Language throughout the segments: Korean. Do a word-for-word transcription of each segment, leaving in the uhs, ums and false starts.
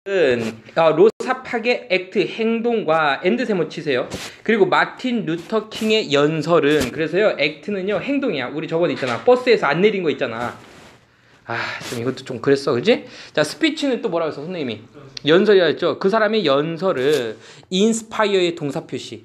어, 로사 파게 액트 행동과 엔드 세모 치세요. 그리고 마틴 루터 킹의 연설은 그래서요 액트는요 행동이야. 우리 저번에 있잖아 버스에서 안 내린 거 있잖아. 아 좀 이것도 좀 그랬어 그지? 자 스피치는 또 뭐라고 했어 선생님이? 연설이라 했죠. 그 사람의 연설을 인스파이어의 동사 표시.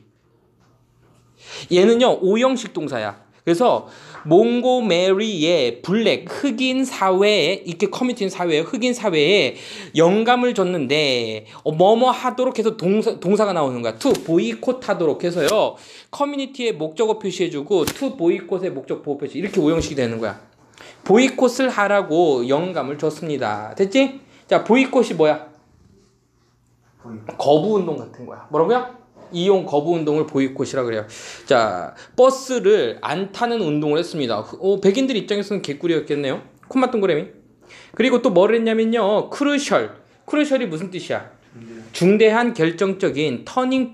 얘는요 오형식 동사야. 그래서 몽고메리의 블랙 흑인 사회에 이렇게 커뮤니티 사회에 흑인 사회에 영감을 줬는데 어, 뭐뭐 하도록 해서 동사, 동사가 나오는 거야. to 보이콧 하도록 해서요 커뮤니티의 목적어 표시해주고 to 보이콧의 목적 보호 표시 이렇게 오형식이 되는 거야. 보이콧을 하라고 영감을 줬습니다. 됐지? 자 보이콧이 뭐야? 거부운동 같은 거야. 뭐라고요? 이용 거부 운동을 보이콧이라 그래요. 자, 버스를 안 타는 운동을 했습니다. 어, 백인들 입장에서는 개꿀이었겠네요. 콤마 동그라미. 그리고 또 뭐를 했냐면요. 크루셜. 크루셜이 무슨 뜻이야? 중대한 결정적인 터닝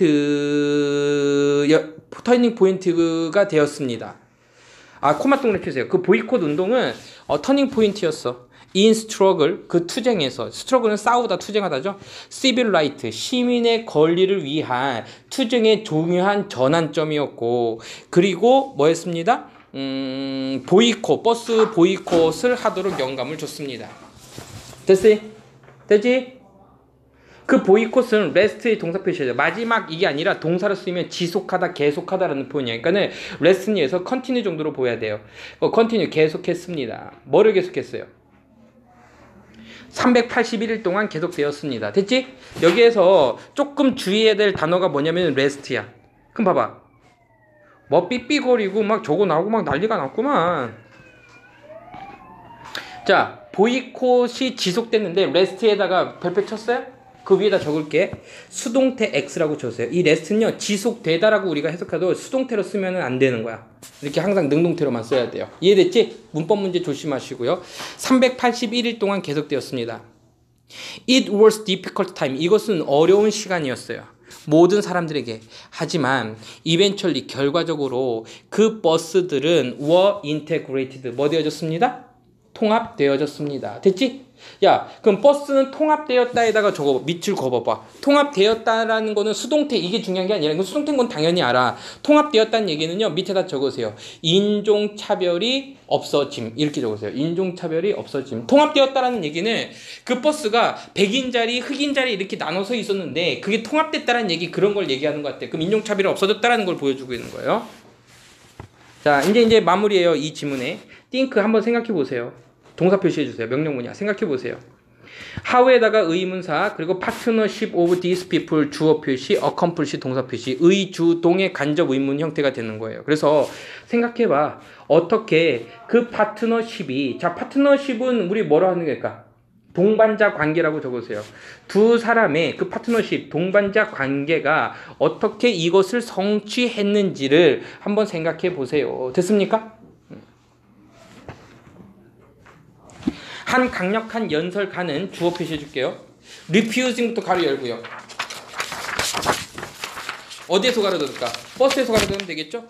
포인트 터닝 포인트가 되었습니다. 아, 콤마 동그라미 펴세요. 그 보이콧 운동은 어, 터닝 포인트였어. in struggle 그 투쟁에서 스트러글은 싸우다 투쟁하다죠. civil right 시민의 권리를 위한 투쟁의 중요한 전환점이었고 그리고 뭐였습니다? 음, 보이콧 버스 보이콧을 하도록 영감을 줬습니다. 됐지? 됐지? 그 보이콧은 rest의 동사 표시죠. 마지막 이게 아니라 동사로 쓰이면 지속하다, 계속하다라는 표현이에요. 그러니까는 rest는 여기서 continue 정도로 보여야 돼요. 어, continue 계속했습니다. 뭐를 계속했어요? 삼백팔십일 일 동안 계속되었습니다. 됐지? 여기에서 조금 주의해야 될 단어가 뭐냐면 rest야. 그럼 봐봐. 뭐 삐삐거리고 막 저거 나오고 막 난리가 났구만. 자, 보이콧이 지속됐는데 rest에다가 별표 쳤어요? 그 위에다 적을게. 수동태 X라고 쳤어요. 이 rest는요 지속되다라고 우리가 해석해도 수동태로 쓰면 안 되는 거야. 이렇게 항상 능동태로만 써야 돼요. 이해됐지? 문법 문제 조심하시고요. 삼백팔십일 일 동안 계속되었습니다. It was difficult time. 이것은 어려운 시간이었어요. 모든 사람들에게. 하지만 eventually 결과적으로 그 버스들은 were integrated. 뭐 되어졌습니다? 통합되어졌습니다. 됐지? 야, 그럼 버스는 통합되었다에다가 저거 밑줄 그어봐봐. 통합되었다라는 거는 수동태 이게 중요한 게 아니라 이건 수동태인 건 당연히 알아. 통합되었다는 얘기는요 밑에다 적으세요. 인종차별이 없어짐 이렇게 적으세요. 인종차별이 없어짐. 통합되었다라는 얘기는 그 버스가 백인 자리, 흑인 자리 이렇게 나눠서 있었는데 그게 통합됐다라는 얘기 그런 걸 얘기하는 것 같아. 그럼 인종차별이 없어졌다라는 걸 보여주고 있는 거예요. 자, 이제 이제 마무리예요 이 지문에. think 한번 생각해 보세요. 동사 표시해 주세요. 명령문이야. 생각해 보세요. how에다가 의문사 그리고 partnership of these people 주어 표시 accomplish 동사 표시 의주동의 간접 의문 형태가 되는 거예요. 그래서 생각해 봐. 어떻게 그 파트너십이 자 파트너십은 우리 뭐라 하는 걸까? 동반자 관계라고 적으세요. 두 사람의 그 파트너십 동반자 관계가 어떻게 이것을 성취했는지를 한번 생각해 보세요. 됐습니까? 한 강력한 연설가는 주어 표시해 줄게요. refusing부터 가로 열고요. 어디에서 가로 넣을까? 버스에서 가로 넣으면 되겠죠?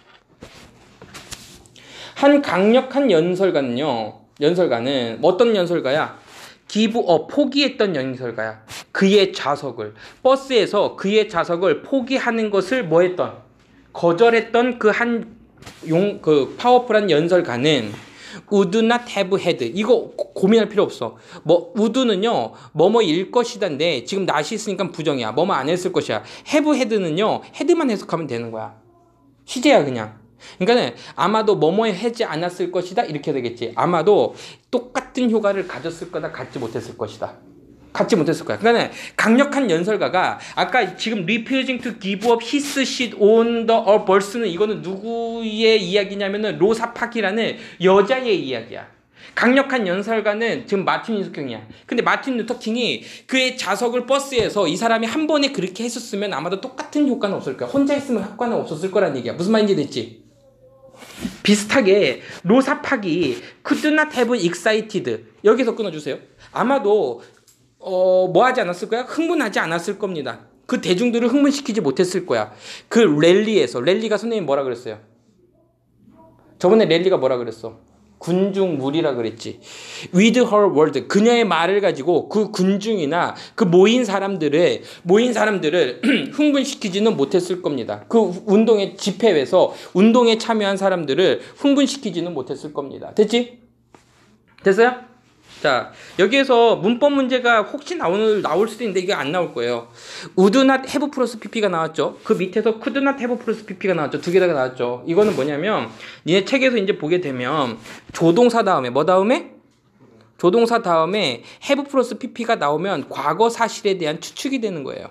한 강력한 연설가는요. 연설가는 어떤 연설가야? give up, 포기했던 연설가야. 그의 자석을 버스에서 그의 자석을 포기하는 것을 뭐 했던? 거절했던 그 한 용 그 파워풀한 연설가는 would not have had 이거 고민할 필요 없어. 뭐 would는요 뭐뭐일 것이다인데 지금 not이 있으니까 부정이야. 뭐뭐 안 했을 것이야. have had는요 had만 해석하면 되는 거야. 시제야 그냥. 그러니까는 아마도 뭐뭐 하지 않았을 것이다 이렇게 되겠지. 아마도 똑같은 효과를 가졌을 거다 갖지 못했을 것이다. 갖지 못했을 거야. 그러니까 강력한 연설가가 아까 지금 refusing to give up his seat on the bus는 이거는 누구의 이야기냐면은 로사 파키라는 여자의 이야기야. 강력한 연설가는 지금 마틴 루터킹이야. 근데 마틴 루터킹이 그의 자석을 버스에서 이 사람이 한 번에 그렇게 했었으면 아마도 똑같은 효과는 없을 거야. 혼자 했으면 효과는 없었을 거란 얘기야. 무슨 말인지 됐지? 비슷하게 로사 파기 could not have excited 여기서 끊어주세요. 아마도 어, 뭐 하지 않았을 거야? 흥분하지 않았을 겁니다. 그 대중들을 흥분시키지 못했을 거야. 그 랠리에서 랠리가 선생님 뭐라 그랬어요? 저번에 랠리가 뭐라 그랬어? 군중물이라 그랬지. With her word. 그녀의 말을 가지고 그 군중이나 그 모인 사람들을, 모인 사람들을 흥분시키지는 못했을 겁니다. 그 운동의 집회에서 운동에 참여한 사람들을 흥분시키지는 못했을 겁니다. 됐지? 됐어요? 자, 여기에서 문법 문제가 혹시 나올, 나올 수도 있는데 이게 안 나올 거예요. would not have 플러스 pp가 나왔죠. 그 밑에서 could not have 플러스 pp가 나왔죠. 두 개 다 나왔죠. 이거는 뭐냐면 니네 책에서 이제 보게 되면 조동사 다음에 뭐 다음에? 조동사 다음에 have 플러스 pp가 나오면 과거 사실에 대한 추측이 되는 거예요.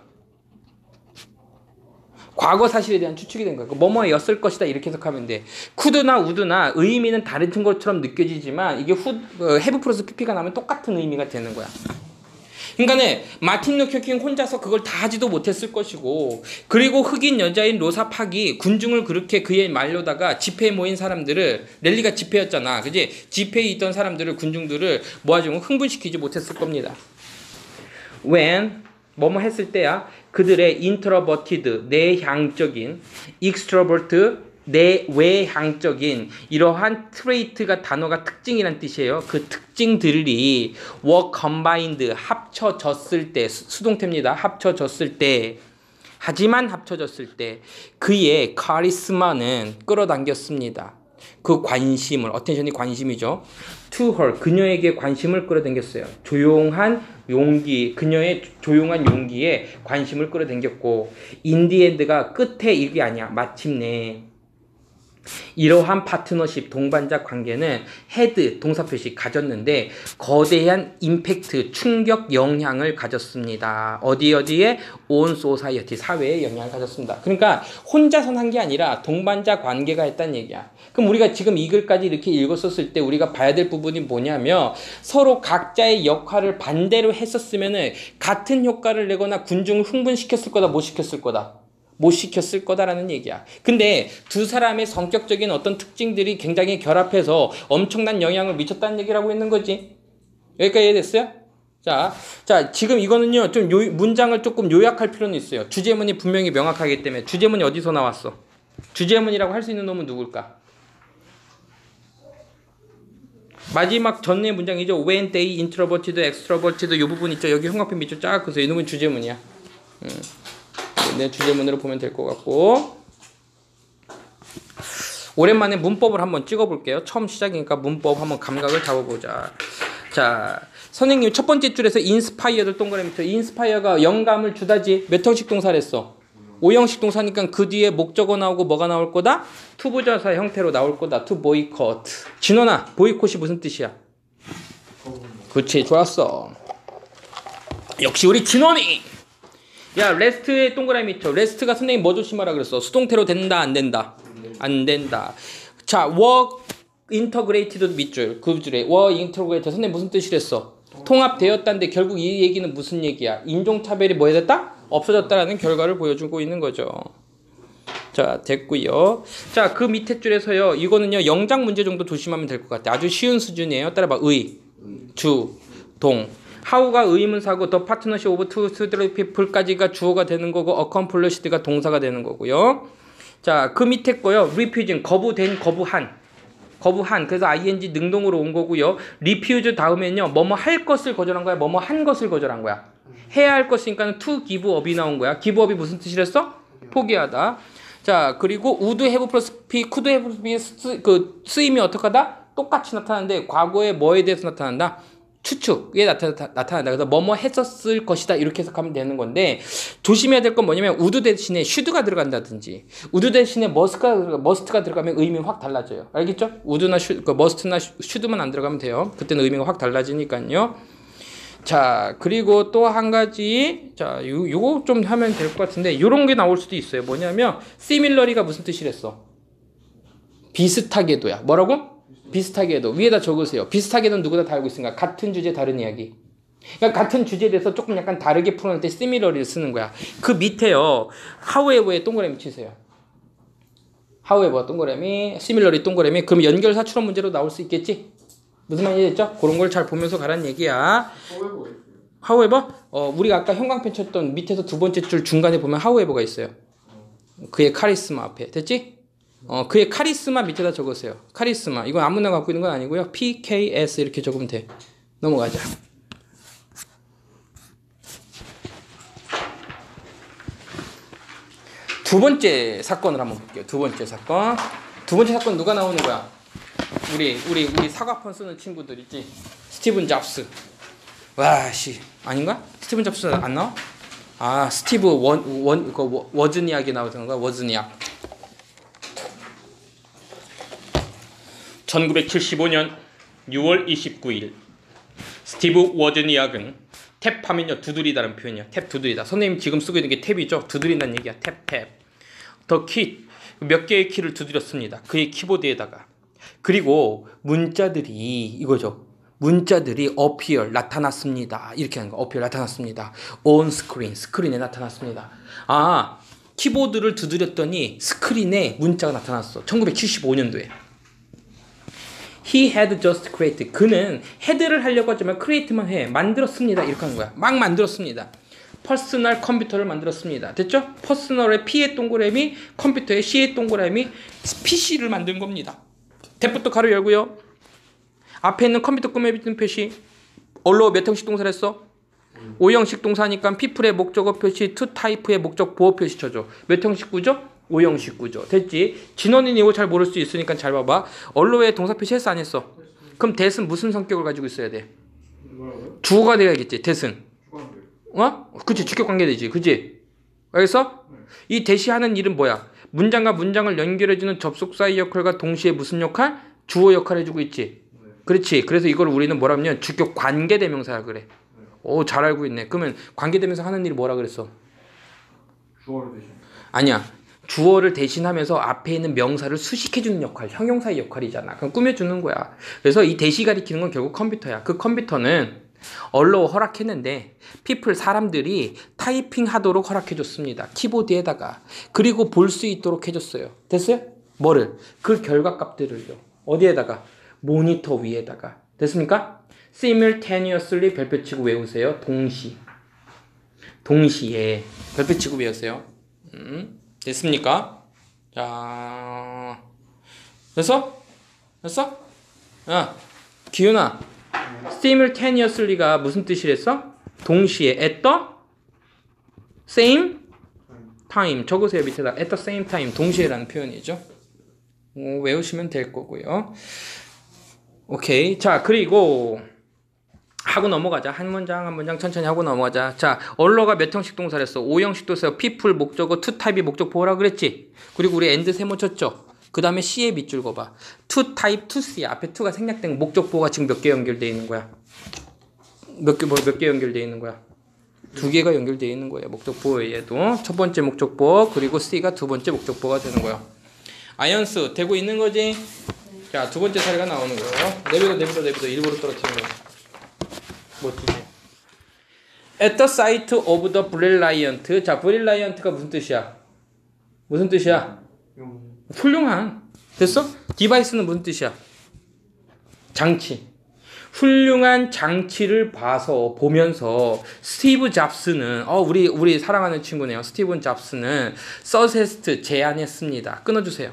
과거 사실에 대한 추측이 된 거예요. 뭐뭐였을 것이다 이렇게 해석하면 돼. could나 would나 의미는 다른 것처럼 느껴지지만 이게 후, 어, have 플러스 pp가 나오면 똑같은 의미가 되는 거야. 그러니까는 마틴 루터 킹 혼자서 그걸 다 하지도 못했을 것이고, 그리고 흑인 여자인 로사 팍이 군중을 그렇게 그의 말로다가 집회에 모인 사람들을, 랠리가 집회였잖아, 그지? 집회에 있던 사람들을, 군중들을 모아주면 흥분시키지 못했을 겁니다. when 뭐뭐 했을 때야 그들의 introverted 내향적인, extrovert 내외향적인 이러한 트레이트가 단어가 특징이란 뜻이에요. 그 특징들이 were combined 합쳐졌을 때, 수동태입니다. 합쳐졌을 때, 하지만 합쳐졌을 때 그의 카리스마는 끌어당겼습니다. 그 관심을, 어텐션이 관심이죠. to her 그녀에게 관심을 끌어당겼어요. 조용한 용기, 그녀의 조용한 용기에 관심을 끌어당겼고, in the end가 끝에 이게 아니야, 마침내 이러한 파트너십, 동반자 관계는 had 동사 표시 가졌는데 거대한 임팩트, 충격 영향을 가졌습니다. 어디 어디에? on society, 사회에 영향을 가졌습니다. 그러니까 혼자선 한 게 아니라 동반자 관계가 했다는 얘기야. 그럼 우리가 지금 이 글까지 이렇게 읽었었을 때 우리가 봐야 될 부분이 뭐냐면, 서로 각자의 역할을 반대로 했었으면 같은 효과를 내거나 군중을 흥분시켰을 거다, 못 시켰을 거다? 못 시켰을 거다라는 얘기야. 근데 두 사람의 성격적인 어떤 특징들이 굉장히 결합해서 엄청난 영향을 미쳤다는 얘기라고 있는 거지. 여기까지 이해됐어요? 자, 자, 지금 이거는요, 좀 요, 문장을 조금 요약할 필요는 있어요. 주제문이 분명히 명확하기 때문에. 주제문이 어디서 나왔어? 주제문이라고 할 수 있는 놈은 누굴까? 마지막 전의 문장이죠. When they introverted, extroverted 이 부분 있죠. 여기 형광펜 밑줄 쫙 그어서 이 놈은 주제문이야. 음. 내 주제문으로 보면 될 것 같고, 오랜만에 문법을 한번 찍어볼게요. 처음 시작이니까 문법 한번 감각을 잡아보자. 자, 선생님 첫 번째 줄에서 inspire를 동그라미 쳐. inspire가 영감을 주다지. 몇 형식 동사를 했어? 오형식 동사니까 그 뒤에 목적어 나오고 뭐가 나올 거다? 투부정사 형태로 나올 거다. to boycott. 진원아, 보이콧이 무슨 뜻이야? 그렇지, 좋았어. 역시 우리 진원이. 야, 레스트에 동그라미 쳐. 레스트가 선생님 뭐 조심하라 그랬어? 수동태로 된다, 안 된다? 안 된다. 자, work integrated 밑줄, 그 줄에 work integrated 선생님 무슨 뜻이랬어? 통합되었다는데 결국 이 얘기는 무슨 얘기야? 인종차별이 뭐 해졌다? 없어졌다라는 결과를 보여주고 있는 거죠. 자, 됐고요. 자, 그 밑에 줄에서요, 이거는요 영장 문제 정도 조심하면 될 것 같아. 아주 쉬운 수준이에요. 따라봐. 의, 주, 동. how가 의문사고 the partnership of two people까지가 주어가 되는 거고 accomplissed가 동사가 되는 거고요. 자, 그 밑에 거요. refusing 거부된, 거부한. 거부한. 그래서 ing 능동으로 온 거고요. refuse 다음에는요. 뭐뭐 할 것을 거절한 거야. 뭐뭐 한 것을 거절한 거야. 해야 할 것이니까 to give up이 나온 거야. give up이 무슨 뜻이랬어? 포기하다. 자, 그리고 would have 플러스 p, could have 플러스 p 쓰, 그 쓰임이 어떻게 하다? 똑같이 나타나는데 과거에 뭐에 대해서 나타난다? 추측에 나타나, 나타난다. 그래서 뭐뭐 했었을 것이다 이렇게 해석하면 되는 건데, 조심해야 될 건 뭐냐면 would 대신에 should가 들어간다든지 would 대신에 must가, must가 들어가면 의미는 확 달라져요. 알겠죠? would나 should, 그 must나 should만 안 들어가면 돼요. 그때는 의미가 확 달라지니까요. 자, 그리고 또 한 가지, 자, 요, 요거 좀 하면 될 것 같은데, 요런 게 나올 수도 있어요. 뭐냐면 similarly가 무슨 뜻이랬어? 비슷하게도야. 뭐라고? 비슷하게도. 위에다 적으세요. 비슷하게는 누구나 다 알고 있으니까 같은 주제 다른 이야기. 그러니까 같은 주제에 대해서 조금 약간 다르게 풀어낼 때 similarly를 쓰는 거야. 그 밑에요, however에 동그라미 치세요. however 동그라미, similarly 동그라미. 그럼 연결 사출원 문제로 나올 수 있겠지? 무슨 말인지 됐죠? 그런 걸 잘 보면서 가라는 얘기야. however? 어, 우리가 아까 형광펜 쳤던 밑에서 두 번째 줄 중간에 보면 however가 있어요. 그의 카리스마 앞에. 됐지? 어, 그의 카리스마 밑에다 적으세요. 카리스마. 이건 아무나 갖고 있는 건 아니고요. 피 케이 에스 이렇게 적으면 돼. 넘어가자. 두 번째 사건을 한번 볼게요. 두 번째 사건. 두 번째 사건 누가 나오는 거야? 우리 우리 우리 사과폰 쓰는 친구들 있지? 스티븐 잡스. 와, 씨. 아닌가? 스티븐 잡스 안 나와? 아, 스티브 원, 원, 그 워즈니악이 나오던 거야, 워즈니악. 천구백칠십오 년 유월 이십구일 스티브 워즈니악은 탭하면요 두드리다라는 표현이야. 탭 두드리다. 선생님 지금 쓰고 있는 게 탭이죠. 두드린다는 얘기야. 탭 탭. 더 키 몇 개의 키를 두드렸습니다. 그의 키보드에다가. 그리고 문자들이 이거죠. 문자들이 appear 나타났습니다. 이렇게 하는 거. appear 나타났습니다. on screen 스크린에 나타났습니다. 아, 키보드를 두드렸더니 스크린에 문자가 나타났어. 천구백칠십오 년도에. He had just created. 그는 had를 하려고 하지만 create만 해. 만들었습니다. 이렇게 하는 거야. 막 만들었습니다. 퍼스널 컴퓨터를 만들었습니다. 됐죠? 퍼스널의 P의 동그라미, 컴퓨터의 C의 동그라미, 피씨를 만든 겁니다. 탭부터 가로 열고요. 앞에 있는 컴퓨터 꾸며 있는 표시. 얼로 몇 형식 동사를 했어? 오 형식 동사니까 people의 목적어 표시, to type의 목적 보호 표시 쳐줘. 몇 형식 구조? 오 형식 구조. 됐지? 진원이는 이거 잘 모를 수 있으니까 잘 봐봐. 얼로의 동사 표시 했어 안 했어? 그럼 that은 무슨 성격을 가지고 있어야 돼? 주어가 돼야겠지. that은. 어? 그치, 주격 관계되지. 그치? 알겠어? 이 that이 하는 일은 뭐야? 문장과 문장을 연결해주는 접속사의 역할과 동시에 무슨 역할? 주어 역할 해주고 있지. 그렇지. 그래서 이걸 우리는 뭐라 하면 주격 관계대명사라 그래. 오, 잘 알고 있네. 그러면 관계대명사 하는 일이 뭐라 그랬어? 주어를 대신. 아니야. 주어를 대신하면서 앞에 있는 명사를 수식해주는 역할, 형용사의 역할이잖아. 그럼 꾸며주는 거야. 그래서 이 대시 가리키는 건 결국 컴퓨터야. 그 컴퓨터는 언로 허락했는데 people 사람들이 타이핑 하도록 허락해줬습니다. 키보드에다가. 그리고 볼 수 있도록 해줬어요. 됐어요? 뭐를? 그 결과값들을요. 어디에다가? 모니터 위에다가. 됐습니까? simultaneously 별표 치고 외우세요. 동시. 동시에 별표 치고 외우세요. 음, 됐습니까? 자, 됐어? 됐어? 야, 기훈아. simultaneously가 무슨 뜻이랬어? 동시에 at the same time. 적으세요. 밑에다 at the same time. 동시에라는 표현이죠. 오, 외우시면 될 거고요. 오케이. 자, 그리고 하고 넘어가자. 한 문장 한 문장 천천히 하고 넘어가자. 자, 언러가 몇 형식 동사를 했어? 오 형식 동사. people 목적어, to type이 목적 보호라 그랬지. 그리고 우리 and 세모 쳤죠. 그 다음에 C의 밑줄 거봐. to type, to C. 앞에 to가 생략된 목적 보호가 지금 몇 개 연결되어 있는 거야? 몇 개, 뭐, 몇 개 연결되어 있는 거야? 두 개가 연결되어 있는 거야. 목적 보호에도. 첫 번째 목적 보호, 그리고 C가 두 번째 목적 보호가 되는 거야. 아이언스 되고 있는 거지? 자, 두 번째 사례가 나오는 거예요. 내비도 내비도 내비도 일부러 떨어뜨리는 거야. 멋지지? At the site of the brilliant. 자, brilliant가 무슨 뜻이야? 무슨 뜻이야? 훌륭한. 됐어? 디바이스는 무슨 뜻이야? 장치. 훌륭한 장치를 봐서 보면서 스티브 잡스는 어 우리 우리 사랑하는 친구네요. 스티븐 잡스는 서제스트 제안했습니다. 끊어주세요.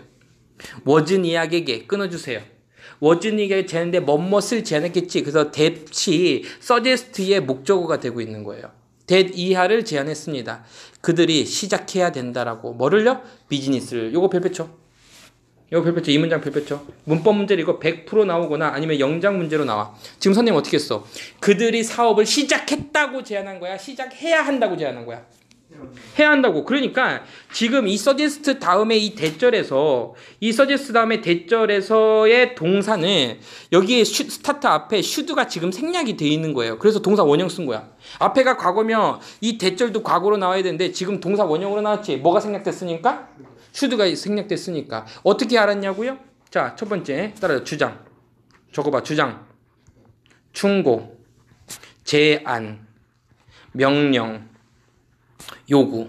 워즈니악에게 끊어주세요. 워즈니악에게 제안했는데 뭐뭇을 제안했겠지. 그래서 that이 서제스트의 목적어가 되고 있는 거예요. that 이하를 제안했습니다. 그들이 시작해야 된다라고. 뭐를요? 비즈니스를. 요거 별표 쳐. 이거 별표 쳐. 이 문장 별표 쳐. 문법 문제로 이거 백 퍼센트 나오거나 아니면 영장 문제로 나와. 지금 선생님 어떻게 했어? 그들이 사업을 시작했다고 제안한 거야? 시작해야 한다고 제안한 거야? 해야 한다고. 그러니까 지금 이 suggest 다음에 이 대절에서 이 suggest 다음에 대절에서의 동사는 여기에 슈, 스타트 앞에 should가 지금 생략이 돼 있는 거예요. 그래서 동사 원형 쓴 거야. 앞에가 과거면 이 대절도 과거로 나와야 되는데 지금 동사 원형으로 나왔지. 뭐가 생략됐으니까? should가 생략됐으니까. 어떻게 알았냐고요? 자, 첫 번째 따라요. 주장. 적어봐. 주장. 충고. 제안. 명령. 요구.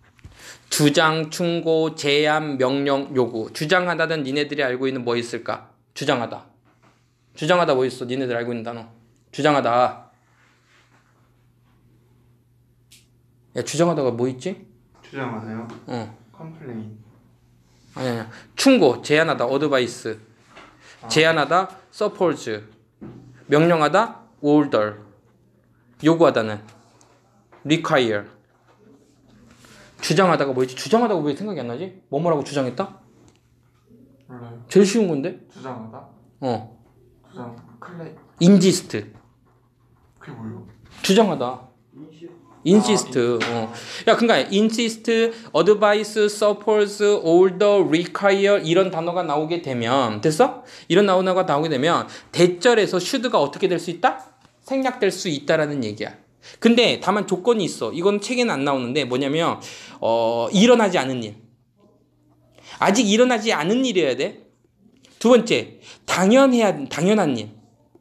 주장, 충고, 제안, 명령, 요구. 주장하다는 니네들이 알고 있는 뭐 있을까? 주장하다. 주장하다 뭐 있어? 니네들 알고 있는 단어. 주장하다. 야, 주장하다가 뭐 있지? 주장하다요? 어. 컴플레인. 아니 아니 충고 제안하다 어드바이스 아. 제안하다 suppose 명령하다 order 요구하다는 require 주장하다가 뭐였지? 주장하다가 왜 생각이 안 나지? 뭐뭐라고 주장했다? 몰라요. 제일 쉬운 건데? 주장하다. 어 주장 클레. insist 그게 뭐예요? 주장하다 insist 어. 야 그러니까 insist, advise, suppose, order, require 이런 단어가 나오게 되면 됐어? 이런 단어가 나오게 되면 대절에서 should가 어떻게 될 수 있다? 생략될 수 있다라는 얘기야. 근데 다만 조건이 있어. 이건 책에는 안 나오는데 뭐냐면 어, 일어나지 않은 일. 아직 일어나지 않은 일이어야 돼. 두 번째, 당연해야 당연한 일.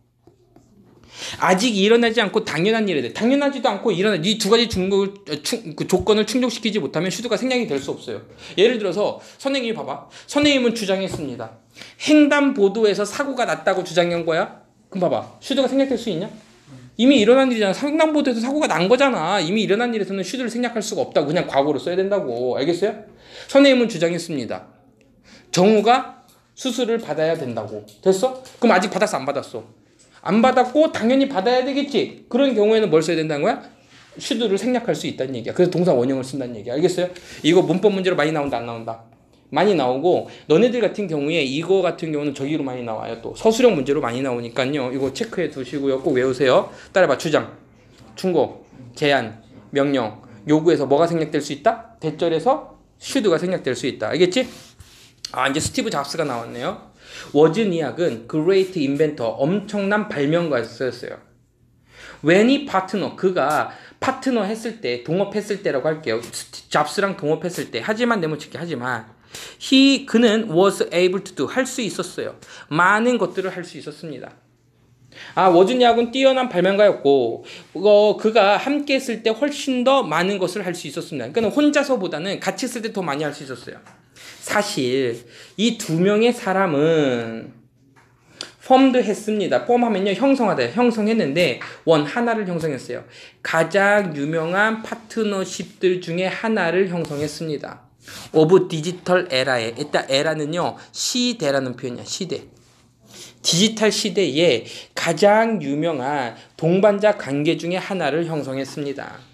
아직 일어나지 않고 당연한 일이어야 돼. 당연하지도 않고 일어나 이 두 가지 중국, 충, 그 조건을 충족시키지 못하면 슈드가 생략이 될 수 없어요. 예를 들어서 선생님이 봐봐. 선생님은 주장했습니다. 횡단보도에서 사고가 났다고 주장한 거야. 그럼 봐봐. 슈드가 생략될 수 있냐? 이미 일어난 일이잖아. 횡단보도에서 사고가 난 거잖아. 이미 일어난 일에서는 슈드를 생략할 수가 없다고. 그냥 과거로 써야 된다고. 알겠어요? 선생님은 주장했습니다. 정우가 수술을 받아야 된다고. 됐어? 그럼 아직 받았어? 안 받았어? 안 받았고 당연히 받아야 되겠지. 그런 경우에는 뭘 써야 된다는 거야? 슈드를 생략할 수 있다는 얘기야. 그래서 동사 원형을 쓴다는 얘기야. 알겠어요? 이거 문법 문제로 많이 나온다 안 나온다? 많이 나오고 너네들 같은 경우에 이거 같은 경우는 저기로 많이 나와요. 또 서술형 문제로 많이 나오니까요. 이거 체크해 두시고요. 꼭 외우세요. 따라봐. 주장, 충고, 제안, 명령, 요구에서 뭐가 생략될 수 있다? 대절에서 슈드가 생략될 수 있다. 알겠지? 아 이제 스티브 잡스가 나왔네요. 워즈니악은 great inventor, 엄청난 발명가였어요. when he partner, 그가 파트너 했을 때, 동업했을 때라고 할게요. 잡스랑 동업했을 때. 하지만 네모치기 하지만 he, 그는 was able to do, 할 수 있었어요. 많은 것들을 할 수 있었습니다. 아, 워즈니악은 뛰어난 발명가였고 어, 그가 함께 했을 때 훨씬 더 많은 것을 할 수 있었습니다. 그러니까 혼자서보다는 같이 했을 때 더 많이 할 수 있었어요. 사실 이 두 명의 사람은 펌드 했습니다. 펌하면요 형성하다. 형성했는데 원 하나를 형성했어요. 가장 유명한 파트너십들 중에 하나를 형성했습니다. 오브 디지털 에라에 일단 에라는요 시대라는 표현이야. 시대. 디지털 시대에 가장 유명한 동반자 관계 중에 하나를 형성했습니다.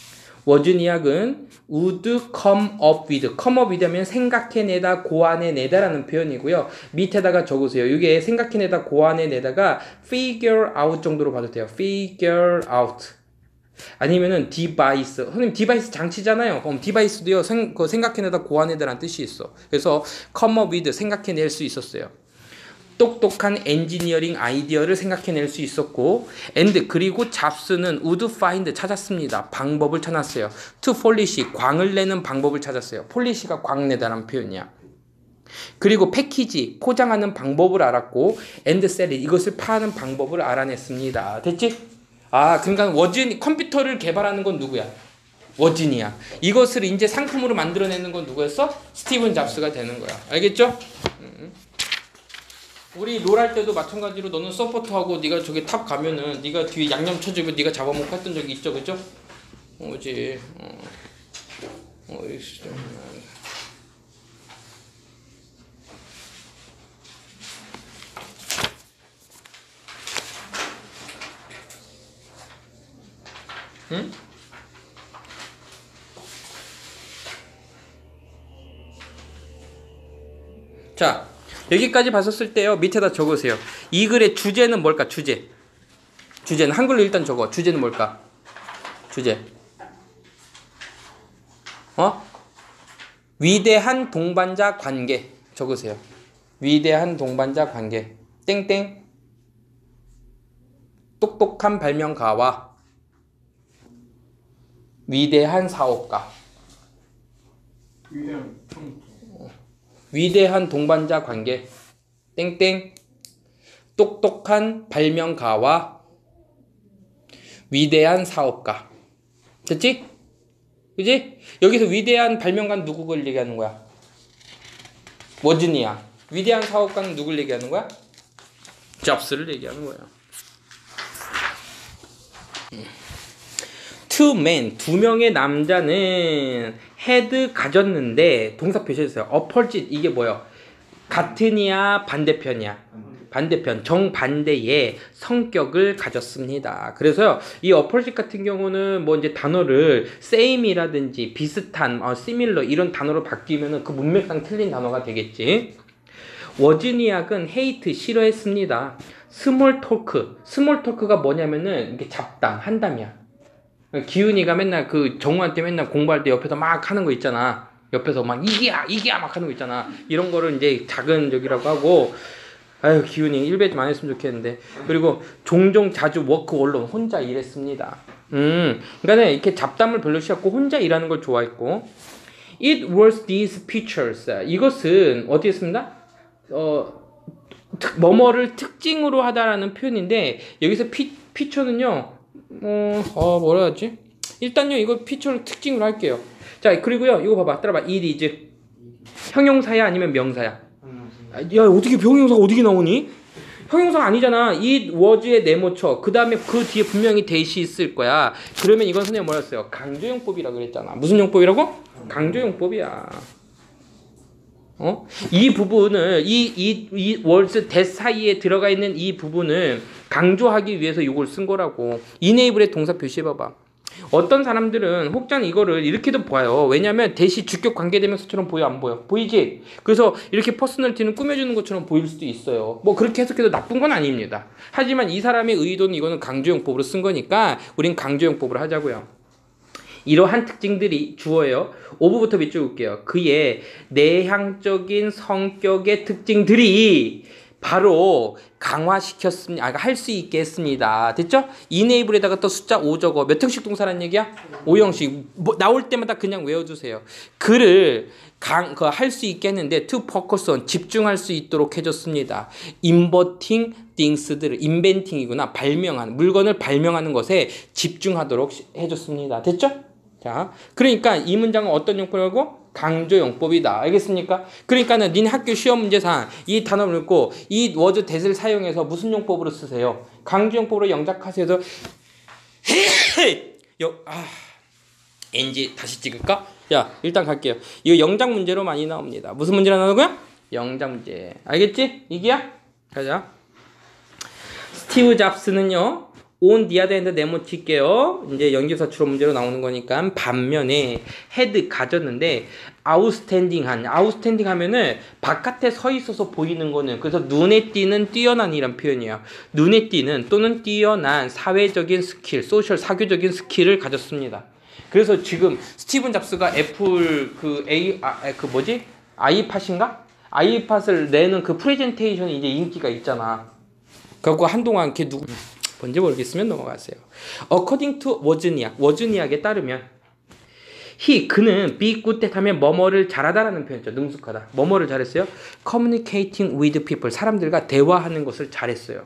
워즈니악은 would come up with, come up with 하면 생각해내다, 고안해내다라는 표현이고요. 밑에다가 적으세요. 이게 생각해내다, 고안해내다가 figure out 정도로 봐도 돼요. figure out. 아니면은 device. 선생님 device 장치잖아요. 그럼 device도요 생, 그 생각해내다, 고안해내다라는 뜻이 있어. 그래서 come up with 생각해낼 수 있었어요. 똑똑한 엔지니어링 아이디어를 생각해낼 수 있었고 and 그리고 잡스는 would find 찾았습니다. 방법을 찾았어요. to polish 광을 내는 방법을 찾았어요. polish가 광내다라는 표현이야. 그리고 패키지 포장하는 방법을 알았고 and sell 이것을 파는 방법을 알아냈습니다. 됐지? 아 그러니까 워진 컴퓨터를 개발하는 건 누구야? 워진이야. 이것을 이제 상품으로 만들어내는 건 누구였어? 스티븐 잡스가 되는 거야. 알겠죠? 음. 우리 롤 할 때도 마찬가지로 너는 서포트하고 네가 저기 탑 가면은 네가 뒤에 양념 쳐주면 네가 잡아먹고 했던 적이 있죠, 그죠? 뭐지? 어, 어, 진짜. 응? 자. 여기까지 봤었을 때요. 밑에다 적으세요. 이 글의 주제는 뭘까? 주제. 주제는 한글로 일단 적어. 주제는 뭘까? 주제. 어? 위대한 동반자 관계. 적으세요. 위대한 동반자 관계. 땡땡. 똑똑한 발명가와 위대한 사업가. 위대한 좀 위대한 동반자 관계 땡땡 똑똑한 발명가와 위대한 사업가. 됐지? 그지? 여기서 위대한 발명가는 누구를 얘기하는 거야? 워즈니아. 위대한 사업가는 누구를 얘기하는 거야? 잡스를 얘기하는 거야. two men, 두 명의 남자는 had 가졌는데 동사 표시했어요. opposite 이게 뭐예요? 같은이야 반대편이야? 반대편, 정반대의 성격을 가졌습니다. 그래서요, 이 opposite 같은 경우는 뭐 이제 단어를 same이라든지 비슷한, 어, similar 이런 단어로 바뀌면은 그 문맥상 틀린 단어가 되겠지. 워지니악은 hate 싫어했습니다. 스몰 토크, 스몰 토크가 뭐냐면은 이게 잡담, 한담이야. 기훈이가 맨날 그 정우한테 맨날 공부할 때 옆에서 막 하는 거 있잖아. 옆에서 막 이기야, 이기야 막 하는 거 있잖아. 이런 거를 이제 작은 적이라고 하고. 아유, 기훈이 일배 좀 안 했으면 좋겠는데. 그리고 종종 자주 워크 언론 혼자 일했습니다. 음, 그러니까 이렇게 잡담을 별로 싫었고 혼자 일하는 걸 좋아했고. It was these features. 이것은 어떻게 했습니다? 어, 특, 뭐뭐를 특징으로 하다라는 표현인데 여기서 피, 피처는요. 어, 어 뭐라 하지? 일단요 이거 피처를 특징으로 할게요. 자, 그리고요 이거 봐봐, 따라봐. It is 형용사야 아니면 명사야? 야, 어떻게 형용사가 어떻게 나오니? 형용사가 아니잖아. it was의 네모쳐. 그 다음에 그 뒤에 분명히 대시 있을 거야. 그러면 이건 선생님 뭐라 했어요? 강조용법이라 그랬잖아. 무슨 용법이라고? 강조용법이야. 어? 이 부분을 이, 이, 이 was that 사이에 들어가 있는 이 부분을 강조하기 위해서 이걸 쓴 거라고. enable의 동사 표시해봐봐. 어떤 사람들은 혹장 이거를 이렇게도 봐요. 왜냐면 대시 주격 관계대명사처럼 보여 안 보여? 보이지? 그래서 이렇게 퍼스널티는 꾸며주는 것처럼 보일 수도 있어요. 뭐 그렇게 해석해도 나쁜 건 아닙니다. 하지만 이 사람의 의도는 이거는 강조용법으로 쓴 거니까 우린 강조용법으로 하자고요. 이러한 특징들이 주어예요. 오부부터 밑줄 볼게요. 그의 내향적인 성격의 특징들이 바로 강화시켰습니다. 아, 할 수 있게 했습니다. 됐죠? enable에다가 또 숫자 오 적어. 몇 형식 동사란 얘기야? 오 형식. 뭐, 나올 때마다 그냥 외워주세요. 그를 강, 그, 할 수 있게 했는데 to focus on, 집중할 수 있도록 해줬습니다. inventing things들을, inventing이구나. 발명하는, 물건을 발명하는 것에 집중하도록 해줬습니다. 됐죠? 자, 그러니까 이 문장은 어떤 용법이라고? 강조용법이다. 알겠습니까? 그러니까는 니네 학교 시험 문제상 이 단어를 읽고 이 was that을 사용해서 무슨 용법으로 쓰세요? 강조용법으로 영작하세요. 여, 아, 엔지 다시 찍을까? 야, 일단 갈게요. 이거 영작 문제로 많이 나옵니다. 무슨 문제로 나오고요? 영작 문제. 알겠지? 이기야? 가자. 스티브 잡스는요. on the other hand 네모 칠게요. 이제 연기사 추론 문제로 나오는 거니까 반면에 had 가졌는데 outstanding한 outstanding 하면은 바깥에 서 있어서 보이는 거는 그래서 눈에 띄는 뛰어난이란 표현이에요. 눈에 띄는 또는 뛰어난 사회적인 스킬, 소셜 사교적인 스킬을 가졌습니다. 그래서 지금 스티븐 잡스가 애플 그 A 아, 그 뭐지? 아이팟인가? 아이팟을 내는 그 프레젠테이션이 이제 인기가 있잖아. 그거 한동안 걔 누구 뭔지 모르겠으면 넘어가세요. According to 워즈니악, 워즈니악에 따르면 he, 그는 be good at 하면 뭐뭐를 잘하다라는 표현이죠. 능숙하다. 뭐뭐를 잘했어요? Communicating with people, 사람들과 대화하는 것을 잘했어요.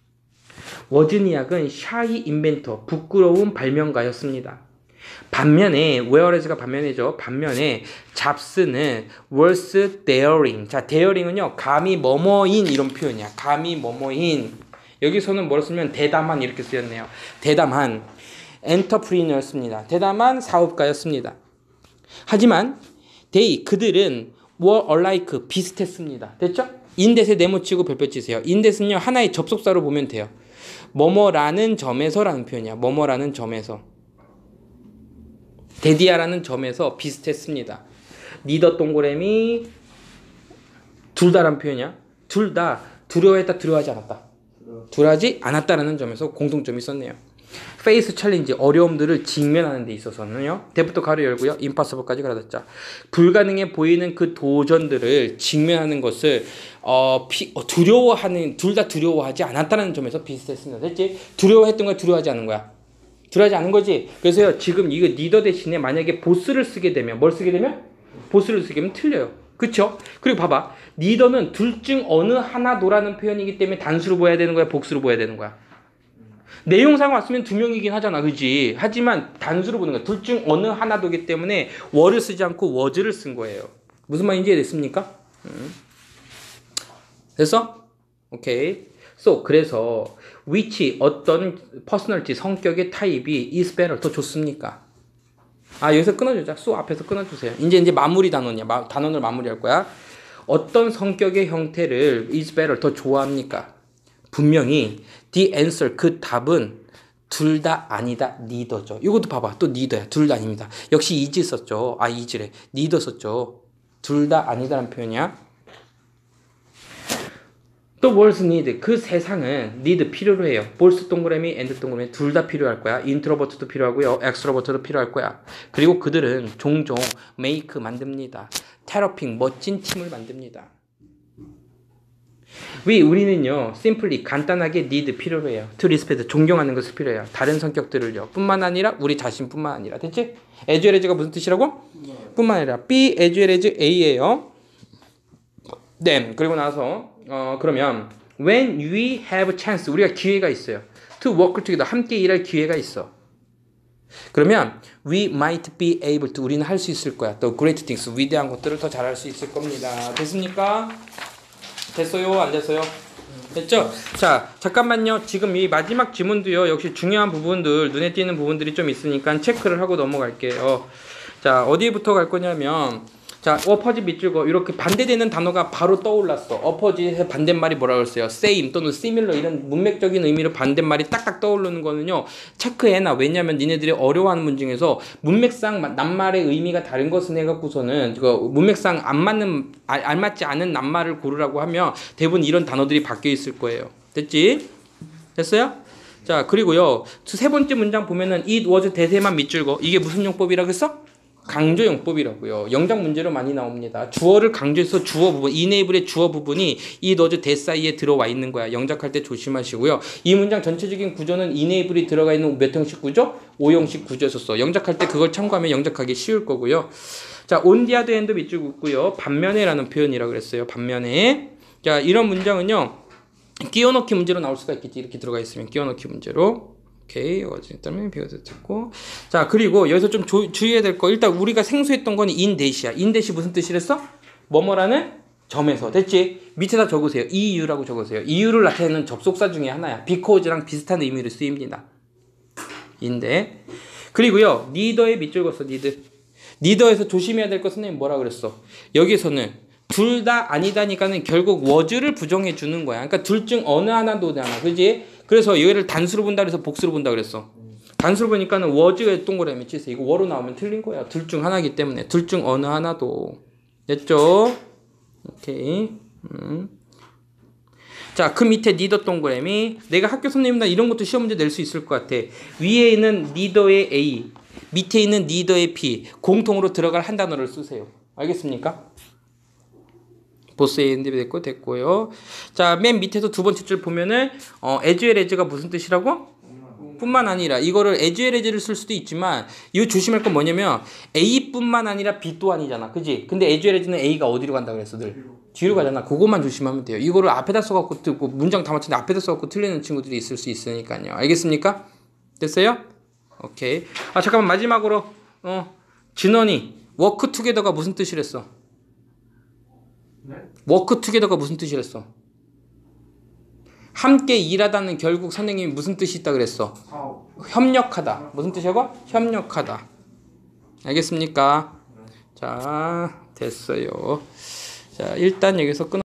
워즈니악은 shy inventor, 부끄러운 발명가였습니다. 반면에 whereas가 반면이죠. 반면에 잡스는 was daring. 자, daring은요 감히 뭐뭐인 이런 표현이야. 감히 뭐뭐인. 여기서는 뭐로 쓰면 대담한 이렇게 쓰였네요. 대담한 엔터프리너였습니다. 대담한 사업가였습니다. 하지만 they 그들은 were alike 비슷했습니다. 됐죠? 인댓에 네모치고 별표 치세요. 인댓은요 하나의 접속사로 보면 돼요. 뭐뭐라는 점에서라는 표현이야. 뭐뭐라는 점에서. 데디아라는 점에서 비슷했습니다. 니더 동그라미 둘 다란 표현이야. 둘 다 두려워했다 두려워하지 않았다. 두려워하지 않았다라는 점에서 공통점이 있었네요. 페이스 챌린지 어려움들을 직면하는 데 있어서는요. 대부터 가로 열고요. 임파서블까지 가로닫자. 불가능해 보이는 그 도전들을 직면하는 것을 어, 피, 어, 두려워하는 둘 다 두려워하지 않았다는 점에서 비슷했습니다. 됐지? 두려워했던 거야 두려워하지 않은 거야? 두려워하지 않은 거지. 그래서요 지금 이거 리더 대신에 만약에 보스를 쓰게 되면 뭘 쓰게 되면? 보스를 쓰게 되면 틀려요. 그쵸? 그리고 봐봐. 리더는 둘 중 어느 하나도라는 표현이기 때문에 단수로 보여야 되는 거야? 복수로 보여야 되는 거야? 내용상 왔으면 두 명이긴 하잖아. 그지? 하지만 단수로 보는 거야. 둘 중 어느 하나도기 때문에 were 쓰지 않고 was를 쓴 거예요. 무슨 말인지 이해됐습니까? 음. 됐어? 오케이. So 그래서 which 어떤 퍼스널티 성격의 타입이 is better 더 좋습니까? 아 여기서 끊어주자. so 앞에서 끊어주세요. 이제 이제 마무리 단원이야. 마, 단원을 마무리할 거야. 어떤 성격의 형태를 is better 더 좋아합니까? 분명히 the answer 그 답은 둘 다 아니다. neither죠. 이것도 봐봐. 또 neither야. 둘 다 아닙니다. 역시 is 썼죠. 아 is래. neither 썼죠. 둘 다 아니다라는 표현이야. 또 words need. 그 세상은 need 필요로 해요. both 동그라미 and 동그라미 둘 다 필요할 거야. introvert도 필요하고요. extrovert도 필요할 거야. 그리고 그들은 종종 make 만듭니다. 테러핑 멋진 팀을 만듭니다. 위 우리는요 simply 간단하게 need 필요로 해요. to respect 존경하는 것을 필요해요. 다른 성격들을요. 뿐만 아니라 우리 자신뿐만 아니라 됐지? as well as가 무슨 뜻이라고? 네. 뿐만 아니라 be as well as A예요. 네 그리고 나서 어 그러면 when we have chance 우리가 기회가 있어요. to work together 함께 일할 기회가 있어. 그러면 we might be able to 우리는 할 수 있을 거야. 또 great things 위대한 것들을 더 잘할 수 있을 겁니다. 됐습니까? 됐어요? 안 됐어요? 됐죠? 자 잠깐만요. 지금 이 마지막 지문도요 역시 중요한 부분들 눈에 띄는 부분들이 좀 있으니까 체크를 하고 넘어갈게요. 자 어디부터 갈 거냐면 자 어퍼짓 밑줄거 이렇게 반대되는 단어가 바로 떠올랐어. 어퍼짓의 반대말이 뭐라고 했어요? same 또는 similar 이런 문맥적인 의미로 반대말이 딱딱 떠오르는 거는요 체크해놔. 왜냐면 니네들이 어려워하는 문 중에서 문맥상 낱말의 의미가 다른 것은 해갖고서는 그 문맥상 안 맞는 알, 알맞지 않은 낱말을 고르라고 하면 대부분 이런 단어들이 바뀌어 있을 거예요. 됐지? 됐어요? 자 그리고요 세 번째 문장 보면은 it was 대세만 밑줄거 이게 무슨 용법이라고 했어? 강조 용법이라고요. 영작 문제로 많이 나옵니다. 주어를 강조해서 주어 부분, enable의 주어 부분이 이 너즈 대 사이에 들어와 있는 거야. 영작할 때 조심하시고요. 이 문장 전체적인 구조는 enable이 들어가 있는 몇 형식 구조? 오 형식 구조였었어. 영작할 때 그걸 참고하면 영작하기 쉬울 거고요. 자, on the other hand 밑줄 긋고요. 반면에라는 표현이라고 그랬어요. 반면에. 자, 이런 문장은요. 끼워넣기 문제로 나올 수가 있겠지. 이렇게 들어가 있으면 끼워넣기 문제로. 오케이, 어쨌든 비교도 됐고. 자, 그리고 여기서 좀 조, 주의해야 될 거. 일단 우리가 생소했던 건 in 대시야. in 대시 무슨 뜻이랬어? 뭐뭐라는 점에서. 됐지? 밑에다 적으세요. 이유라고 적으세요. 이유를 나타내는 접속사 중에 하나야. because랑 비슷한 의미로 쓰입니다. 인데. 그리고요, neither의 밑줄 걷어. neither. neither에서 조심해야 될 것은 뭐라 그랬어? 여기서는 둘 다 아니다니까는 결국 was를 부정해 주는 거야. 그러니까 둘 중 어느 하나도 되잖아. 그지? 그래서 얘를 단수로 본다 그래서 복수로 본다 그랬어. 단수로 보니까는 was가 동그라미 치세요. 이거 워로 나오면 틀린 거야. 둘 중 하나이기 때문에. 둘 중 어느 하나도. 됐죠? 오케이. 음. 자, 그 밑에 neither 동그라미. 내가 학교 선생님이나 이런 것도 시험 문제 낼 수 있을 것 같아. 위에 있는 neither의 A, 밑에 있는 neither의 B 공통으로 들어갈 한 단어를 쓰세요. 알겠습니까? 보스 에이엔디 됐고 됐고요. 자, 맨 밑에서 두 번째 줄 보면은 어, as well as가 무슨 뜻이라고? 뿐만 아니라 이거를 as well as를 쓸 수도 있지만 이거 조심할 건 뭐냐면 A뿐만 아니라 B 또한이잖아. 그지? 근데 as well as는 A가 어디로 간다 그랬어? 늘 뒤로 가잖아. 그것만 조심하면 돼요. 이거를 앞에다 써갖고 듣고 문장 다 맞추는데 앞에다 써갖고 틀리는 친구들이 있을 수 있으니까요. 알겠습니까? 됐어요? 오케이. 아 잠깐만 마지막으로 어 진원이 work together가 무슨 뜻이랬어? 네? 워크 투게더가 무슨 뜻이랬어? 함께 일하다는 결국 선생님이 무슨 뜻이 있다 그랬어? 사업. 협력하다. 무슨 뜻이라고? 협력하다. 알겠습니까? 자, 됐어요. 자, 일단 여기서 끊어.